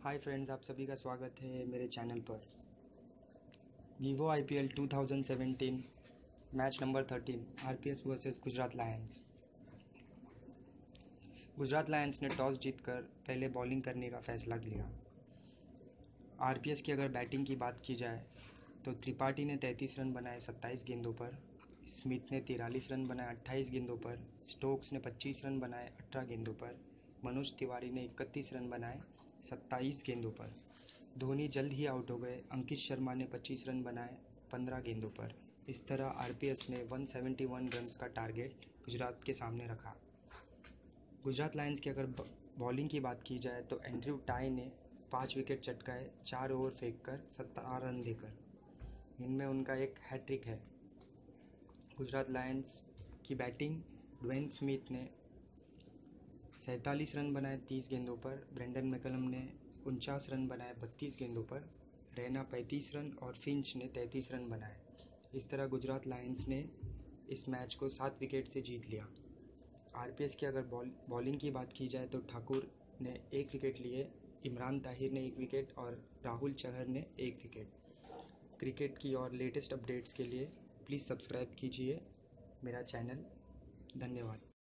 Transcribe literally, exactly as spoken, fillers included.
Hi friends, आप सभी का स्वागत है मेरे चैनल पर। Vivo IPL two thousand seventeen match number thirteen RPS versus Gujarat lions. Gujarat lions ने टॉस जीतकर पहले बॉलिंग करने का फैसला लिया। आरपीएस की अगर बैटिंग की बात की जाए तो त्रिपाठी ने तैंतीस रन बनाए सत्ताईस गेंदों पर, स्मिथ ने तिरालीस रन बनाए अट्ठाईस गेंदों पर, स्टोक्स ने पच्चीस रन बनाए अठारह गेंदों पर, मनोज तिवारी ने इकतीस रन बनाए सत्ताईस गेंदों पर। धोनी जल्द ही आउट हो गए। अंकित शर्मा ने पच्चीस रन बनाए पंद्रह गेंदों पर। इस तरह आरपीएस ने एक सौ इकहत्तर रन्स का टारगेट गुजरात के सामने रखा। गुजरात लायंस की अगर बॉलिंग की बात की जाए तो एंड्रयू टाई ने पाँच विकेट चटकाए चार ओवर फेंक कर सत्तर रन देकर। इनमें उनका एक हैट्रिक है। गुजरात लायंस की बैटिंग, ड्वेन स्मिथ ने सैंतालीस रन बनाए तीस गेंदों पर, ब्रेंडन मैकलम ने उनचास रन बनाए बत्तीस गेंदों पर, रैना पैंतीस रन और फिंच ने तैंतीस रन बनाए। इस तरह गुजरात लायंस ने इस मैच को सात विकेट से जीत लिया। आरपीएस की अगर बॉल बॉलिंग की बात की जाए तो ठाकुर ने एक विकेट लिए, इमरान ताहिर ने एक विकेट और राहुल चहर ने एक विकेट। क्रिकेट की और लेटेस्ट अपडेट्स के लिए प्लीज़ सब्सक्राइब कीजिए मेरा चैनल। धन्यवाद।